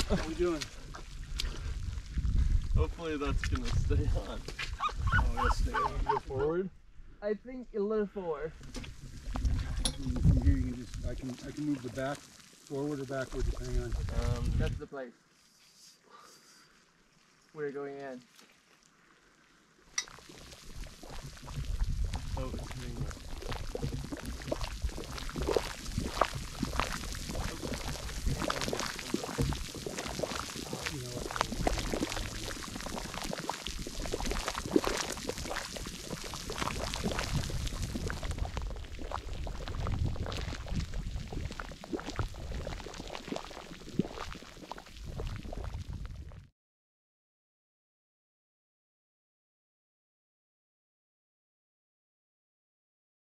How we doing? Hopefully that's gonna stay on. Oh, it'll stay on. Go forward. I think a little forward. From here, you can just, I can move the back forward or backward depending on. That's the place. We're going in. Oh, it's doing that.